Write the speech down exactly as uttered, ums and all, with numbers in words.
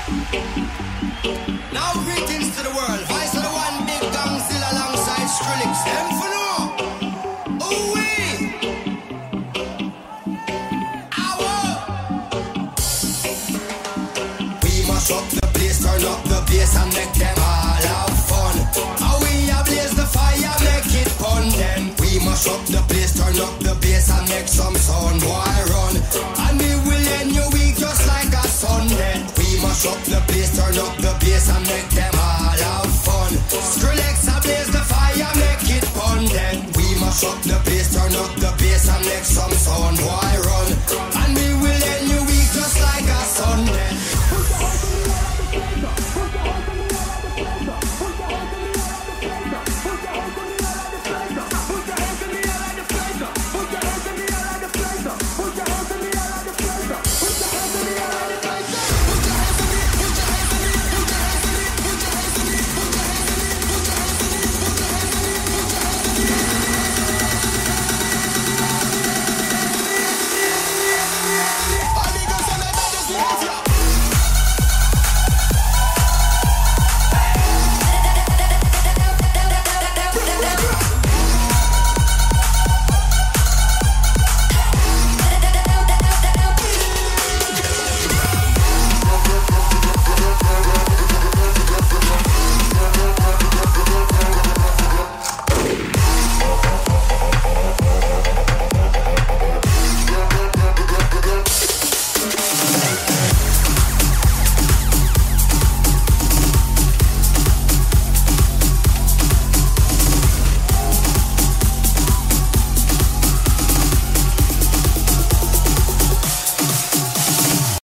Now greetings to the world. Voice of the one big gang still alongside Skrillex. Them for no. Ooh wee. Ow. We must up the place, turn up the bass and make them all have fun. How we ablaze the fire, make it fun then. We must up the place, turn up the bass and make some sound, boy run. And we will end your week just like a Sunday. We must up the place, turn up the bass and make them all have fun. Skrillex ablaze the fire, make it fun then. We must up the place, turn up the bass and make some sound, boy